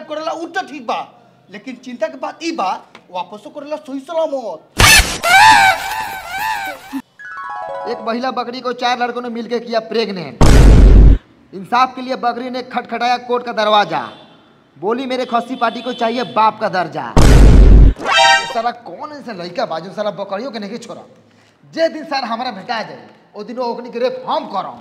करेला उ तो ठीक बा, लेकिन चिंता के बात ई बा वापस करेला सही सलामत। एक महिला बकरी को 4 लड़कों ने मिलकर किया प्रेग्नेंट। इंसाफ के लिए बकरी ने खटखटाया कोर्ट का दरवाजा, बोली मेरे खस्सी पार्टी को चाहिए बाप का दर्जा। साला कौन ऐसा लड़का बाजू साला बकरियों के नहीं छोड़ा। जे दिन सर हमारा भेटा जाए ओ दिन ओकनी के रेप हम करम।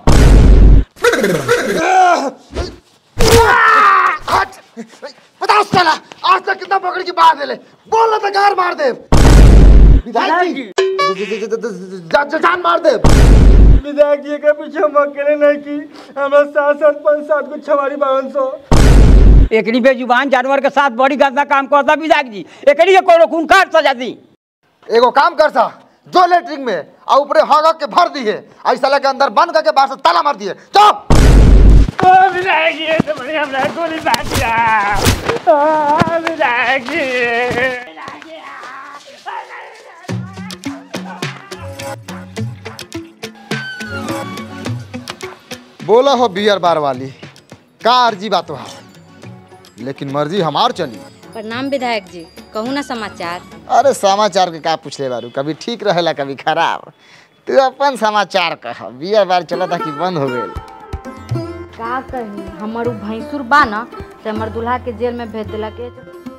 बताओ साला आज तक कितना बकरी की बात है, बोल ना तो गार मार दे। विधायक जी जान मार दे। विधायक जी के पीछे हम अकेले नहीं की, हमरा 7-7 को छवारी 1200 एकरी बेजुबान जानवर के साथ बड़ी गंदा काम करता विधायक जी। एकरी के कोनो खूंखार सजा दी। एगो काम कर सा जो लेटरिंग में आ ऊपरे हगा के भर दी है, ऐसा लगे अंदर बंद करके बाहर से ताला मार दिए। चुप। विधायक जी तो बढ़िया हमरा गोली मार दिया। विधायक जी बोला हो बियर बार वाली का अर्जी बात है, लेकिन मर्जी हमार चली। प्रणाम विधायक जी, कहूँ ना समाचार। अरे समाचार के का पूछले बारू, कभी ठीक रहेला कभी खराब। तू अपन समाचार कह, बियर बार चला था कि बंद हो गए। का कही हमर भैंसुर बा न तो हमर दूल्हा के जेल में भेज दिला के।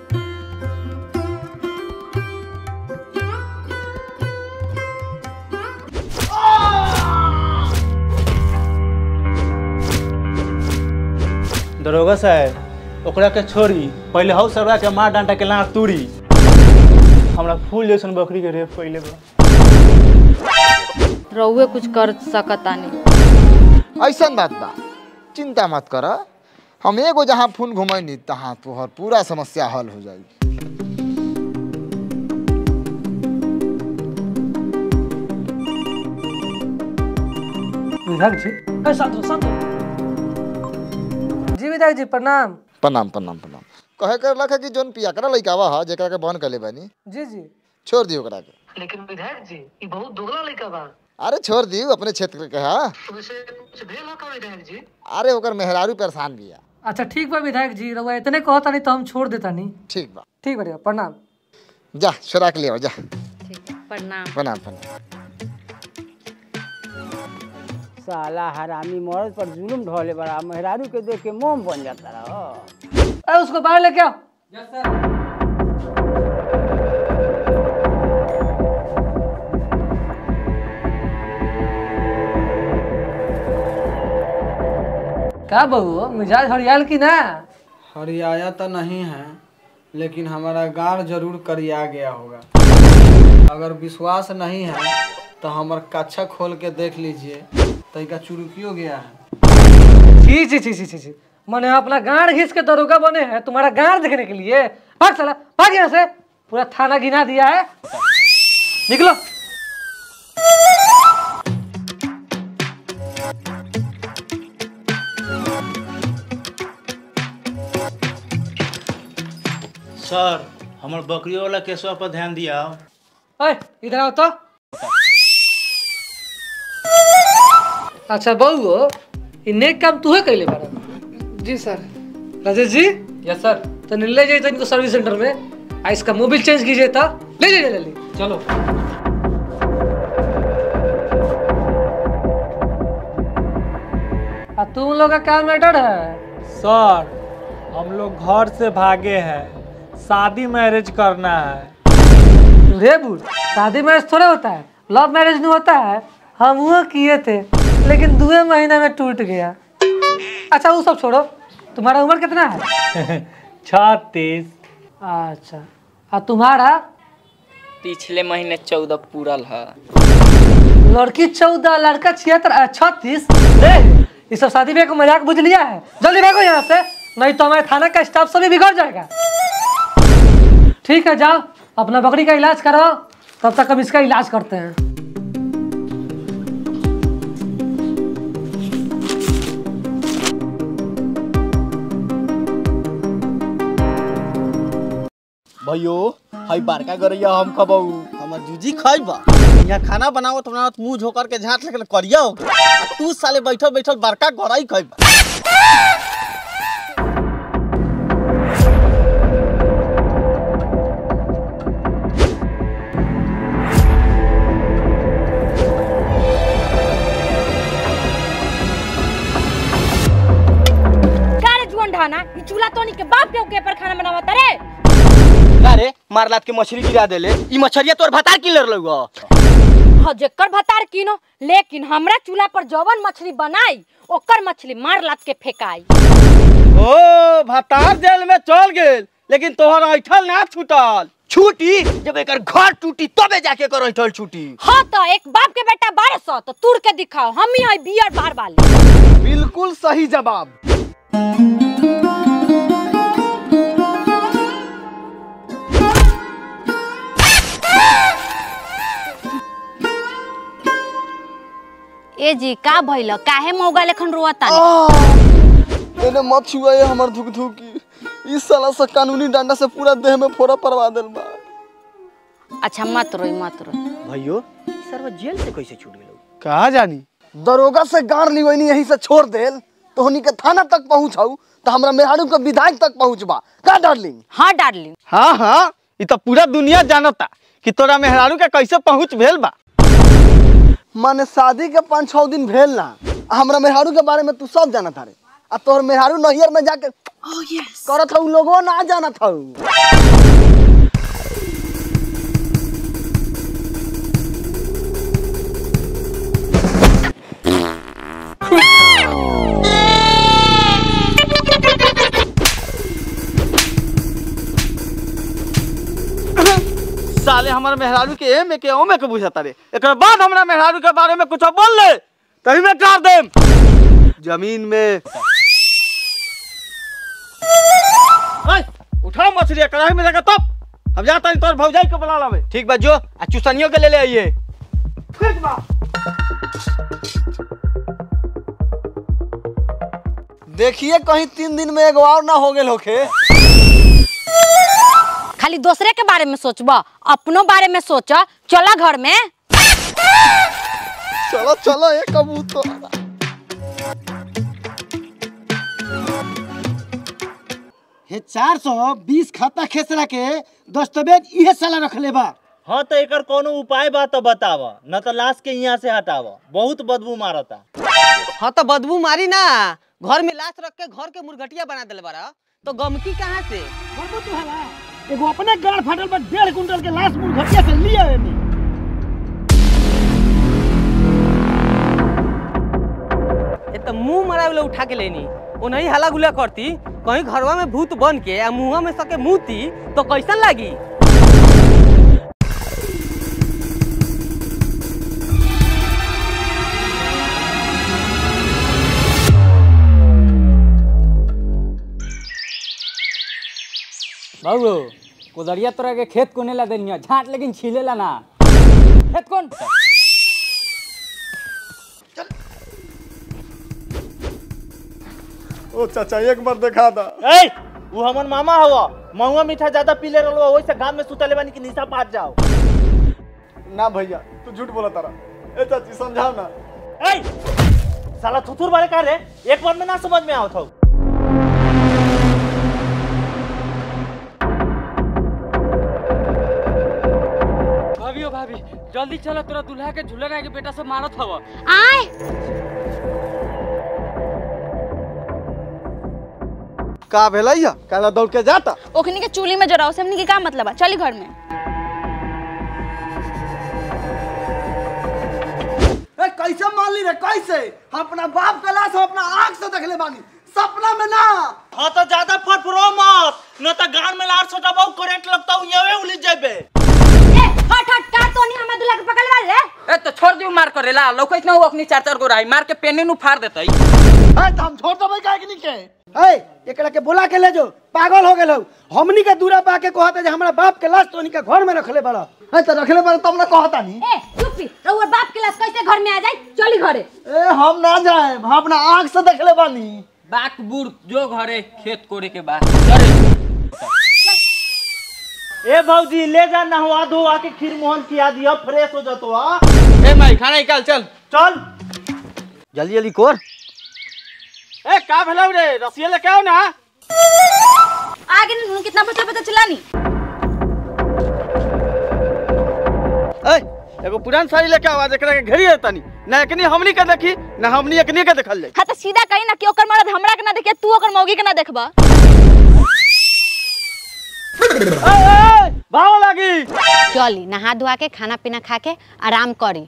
दरोगा साहब ओकरा के छोड़ी पहले हौ सरवा के मार डांटा के लाख तूड़ी। हमरा फूल जैसन बकरी के रेप पहले बा। रउए कुछ कर सकता नहीं। ऐसा बात बा, चिंता मत कर। हम एगो जहाँ फोन घुमैनी तहाँ तोहर पूरा समस्या हल हो जाई। विधायक जी जी विधायक जी प्रणाम। प्रणाम प्रणाम प्रणाम। कहे कर लखा कि जोन पियाकरा लइकावा ह जेकरा के बन कले बानी, जी जी छोड़ दियो ओकरा के। लेकिन विधायक जी ई बहुत दोगला लइका बा। अरे छोड़ दियो, अपने क्षेत्र के हा। उसे कुछ भेल हो का विधायक जी? अरे ओकर मेहरारू परेशान बिया। अच्छा ठीक बा विधायक जी, रउआ इतने कहता नहीं तो हम छोड़ देता नहीं। ठीक बा ठीक बा प्रणाम। जा छोरा के ले जा। ठीक है प्रणाम। प्रणाम प्रणाम। साला हरामी मर्द पर जुल्म ढोले बड़ा, मेहरारू के देख के मोम बन जाता रहा। अरे उसको बाहर लेके आओ। क्या बहू मिजाज हरियाल की ना? हरियाया तो नहीं है, लेकिन हमारा गार जरूर करिया गया होगा। अगर विश्वास नहीं है तो हमारा कच्छा खोल के देख लीजिए, तरीका चुरुकियो गया है। छी छी छी छी छी, मैंने अपना गाड़ घिस के दरोगा बने हैं तुम्हारा गाड़ देखने के लिए। भाग साला भाग यहाँ से, पूरा थाना गिना दिया है। निकलो। सर हमर बकरियों वाला केसवा पर ध्यान दिया। ओए इधर आओ तो। अच्छा बहू ये नेक काम तू है कैले बारा? जी सर। राजेश जी यस सर। तो ले जाइए इनको सर्विस सेंटर में, आ इसका मोबिल चेंज कीजिए था। ले जाइए जल्दी। चलो। तुम लोग का क्या मैटर है? सर हम लोग घर से भागे हैं, शादी मैरिज करना है। रे बूढ़, शादी मैरिज थोड़ा होता है, लव मैरिज नहीं होता है। हम वो किए थे लेकिन 2 महीने में टूट गया। अच्छा वो सब छोड़ो, तुम्हारा उम्र कितना है? 36। अच्छा और तुम्हारा? पिछले महीने 14 पूरल है। लड़की 14 लड़का 36। ये सब शादी ब्याह को मजाक बुझ लिया है। जल्दी भागो यहाँ से, नहीं तो हमारे थाना का स्टाफ सभी बिगड़ जाएगा। ठीक है जाओ अपना बकरी का इलाज कराओ, तब तक हम इसका इलाज करते हैं। भैयो हई बड़का गरैया हम खबऊ, हमर जूजी खाइबा। यहाँ खाना बनाओ तो बनाओ मुंह झोकर के झाट लेके करिया हो गया। तू साले बैठल बैठल बड़का गरई खाइबा। खाना बनावत रे? अरे मारलात के मछली गिरा देले ई मछरिया तोर भतार किलर लगो हाँ जेकर भतार किनो, लेकिन हमरा चूल्हा पर जवन मछली बनाई ओकर मछली मार लात के फेंकाई। ओ भतार जेल में चल गेल लेकिन तोहर ऐठल ना छूटल। छूटी जब एकर घर टूटी तबे जाके कर ऐठल छूटी। हाँ तो एक बाप के बेटा 1200 तो तुर के दिखाओ, हम ही है बियर बार वाले। बिल्कुल सही जवाब। ए जी का भइल, काहे मौगा लेखन रोता? एने मत छुआए हमर धुक धुकी। इस साला से कानूनी डंडा से पूरा देह में फोड़ा परवा देल बा। अच्छा मत रोई मत रोई। भैयो सरवा जेल से कैसे छूट गेलो? कहा जानी दरोगा से गाड़ लिवैनी यहीं से छोड़ देल तो हनी के थाना तक पहुंचाऊ तो हमरा मेहरारू के विधायक तक पहुंचबा का डार्लिंग? हाँ डार्लिंग। हाँ हाँ ई तो पूरा दुनिया जानता कि तोरा मेहरारू के कैसे पहुंच भेल बा। माने शादी के 5-6 दिन भेल ना, हमरा मेहरारू के बारे में तू सब जानत हारे आ तोहर मेहरारू नहियर में जाके करत हऊ लोगो ना जानत हऊ। साले हमारे मेहरारू के एम के ओमे के बुझाता रे। एकर बाद हमरा मेहरारू के बारे में कुछ बोल ले तभी मैं काट देम जमीन में। उठाओ मछली कढ़ाई में लगा तब हम जाता नहीं तोर भौजाई को बुला लावे। ठीक बा जो आ चुसनियों के ले ले आइए। ठीक बा। देखिए कहीं 3 दिन में एगो और ना हो गेल होखे। खाली दूसरे के बारे में सोचबा, अपनों बारे में सोचा। चला घर में। चलो चलो ये कबूतर। हे 420 खाता खेसरा के दस्तावेज इहे साला रखले बा। हाँ तो एकर कोनो उपाय बा तो बतावा, न तो लाश के यहाँ से हटावा, बहुत बदबू मारता। हाँ तो बदबू मारी ना, घर में लाश रख के घर के मुर्गटिया बना देले बारा तो गमकी कहाँ से? एगो अपने गाड़ फाटल पर 1.5 कुंटल के लाश मुर्घटिया से लिया एमे। ये तो मुंह मरा वाला उठा के लेनी वो नहीं हला गुला करती कहीं घरवा में भूत बन के या मुंह में सके मुती तो कैसन लगी? बाबू कोदरिया तोरा के खेत कोने ला देनिया, झाट लेकिन छिलेला ना। खेत कौन? ओ चाचा एक बार दिखा दा। ए वो हमन मामा हवा, महुआ मीठा ज्यादा पी ले रहलो ओइसे गांव में सुतले बानी कि निशा पाट जाओ। ना भैया तू झूठ बोला तारा। ए चाची समझाओ ना। ए साला थुथुर बारे का रे, एक बार में ना समझ में आवत हो। भाभी जल्दी चलो, तोरा दूल्हा के झूलना के बेटा से मारत हवा। आए का भेलैया काला दौड़ के जाता। ओखनी के चूल्ही में जराओ से हमनी के का मतलब है? चली घर में। ए कैसे मान ली रे? कैसे अपना बाप का लाश अपना आंख से देखले बानी, सपना में ना। हाँ तो ज्यादा फरफरो मत, न तो गान में लार छोटा बहुत करेंट लगता हूँ ये उलझ जाबे। हट हट का तो नहीं हमरा दूल्हा के पकड़वा ले। ए तो छोड़ दियो मार करेला, लौकैत ना हो अपनी 4-4 गो राई मार के पेने नु फाड़ देतई। ए त हम छोड़ देबै काहे कि के? ए एकरा के बुला के ले जो, पागल हो गेल हो। हमनी के दूरा पा के कहता जे हमरा बाप के लाश तोनी के घर में रखले बड़ा। ए त रखले बड़ा तब ना कहता नी। ए चुप्पी, रउआ बाप के लाश कैसे घर में आ जाई? चली घरे। ए हम ना जाए, हम अपना आंख से देखले बानी। बाक बूढ़ जो घरे खेत कोड़े के बाद। ए भौजी ले जा नहवा दो आके खीर मोहन खिया दिया, फ्रेश हो जातो। ए माई खाना निकाल चल चल जल्दी जल्दी कोर। ए का भेलौ रे? रसिया लेके आओ ना। आगे नहीं कितना बचा पता चला नहीं। ए एगो पुरान साड़ी लेके आओ, आज एकरा के घेरी देतानी ना। एकनी हमनी के देखी ना हमनी एकनी के देखल जाई। हाँ तो सीधा कही ना कि ओकर मर्द हमरा के ना देखे, तू ओकर मौगी के ना देखबा। भाव लगी। चली नहा धोआ के खाना पीना खा के आराम करी।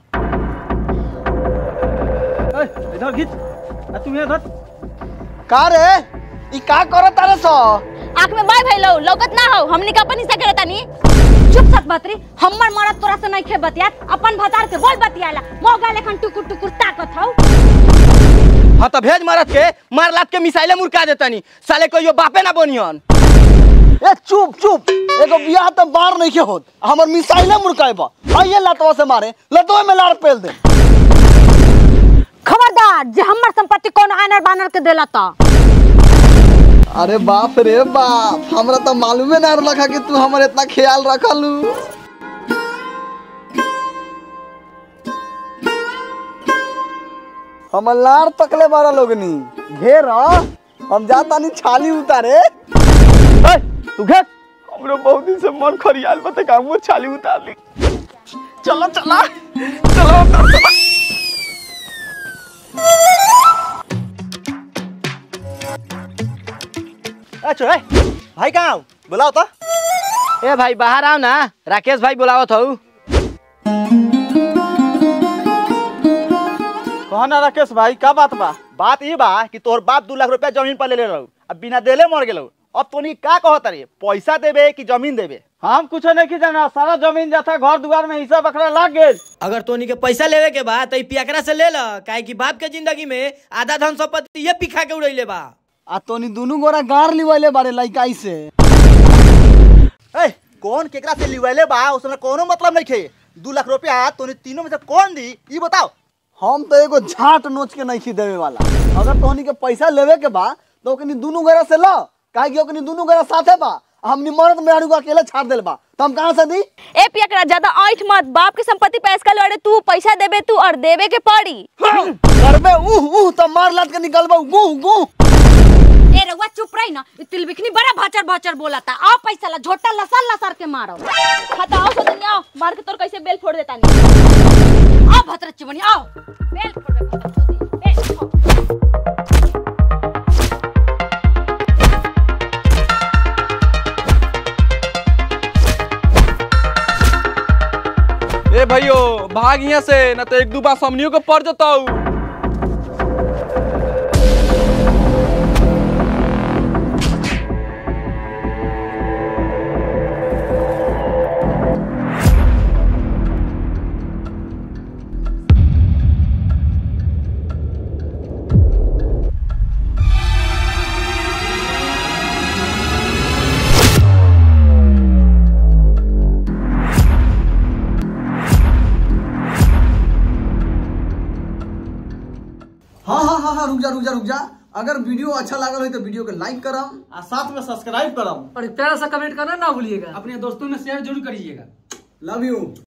इधर खींच। तू इधर का रे ई का करत तारे सो? आंख में बाय भइलो लौकत ना हो हमनी का अपन हिस्सा करतानी। चुप सत बतरी हमर मरद तोरा से नहीं खे बतियात अपन भतार के बोल बतियाला मोगा लेखन टुकुर टुकुर ताकत हौ। हां त भेज मरद के मार लात के मिसाइले मुरका देतानी साले कहियो बापे ना बनियन। ए चुप चुप एगो बियाह त बार नहीं के होत हमर मिसाइले मुरकाएबा आइए लतवा से मारे लतवा में लाड़ पेल दे। खबरदार जे हमर संपत्ति कोनो आनर बानर के देला त। अरे बाप रे बाप हमरा तो मालूमे ना रखा कि तू हमर इतना ख्याल रखलू। हमर लाड़ तकले बारा लोगनी घेर हम जाता नहीं छाली उतारे। तू घेर हमरो बहुत दिन से मन खरियाल बते का वो छाली उतार ली। चलो चला चलो अच्छा है भाई कहाँ हो बुलाओ तो। ए भाई बाहर आओ ना राकेश भाई बुलाओ तो। कहो ना राकेश भाई का बात बा? बात ये बा कि तोहर बाप 2 लाख रुपया जमीन पर ले रहो अब बिना देले मर गेलो। अब तोनी का कहत रे पैसा देबे कि जमीन देबे? हम कुछ नहीं की जाना सारा जमीन जाता घर दुआर में हिस्सा बखरा लाग गेल। अगर तोनी के पैसा लेवे के बा त पियकरा से ले ल काहे कि बाप के जिंदगी में आधा धन संपत्ति ये पिखा के उड़ैले बा। आ तोनी दोनों गोरा गार लिवाले बारे लइकाई से। ए कौन केकरा से लिवाले बा उसमें कोनो मतलब नहीं खे। 2 लाख रुपया तोनी तीनों में से कौन दी ई बताओ। हम तो एगो झाट नोच के नहीं खी देवे वाला। अगर तोहनी के पैसा लेवे के बा तो ओकनी दोनों गोरा से लो काहे कि ओकनी दोनों गोरा साथे बा हमनी मर्द में अड़ुआ अकेले छाड़ देल बा तो हम कहां से दी? ए पियकरा ज्यादा ऐठ मत बाप के संपत्ति पैसा का लड़े तू पैसा देबे तू और देबे के पड़ी। करबे तो मार लात के निकलबो गु गु। ए रउआ चुप रही ना तिल बिखनी बड़ा भाचर भाचर बोलाता। आओ पैसा ला झोटा लसल लसर के मारो। खाता आओ सदनी आओ मार के तोर कैसे बेल फोड़ देता नहीं। आओ भतर चिमनी आओ बेल फोड़ दे भतर चोदी ए भाइयों भाग यहाँ से न तो 1-2 बार सामनियों को पड़ जाता हूँ। हाँ रुक जा अगर वीडियो अच्छा लागल हो तो वीडियो को लाइक करम और साथ में सब्सक्राइब करम और प्यारा सा कमेंट करना ना भूलिएगा। अपने दोस्तों में शेयर जरूर करिएगा। Love you.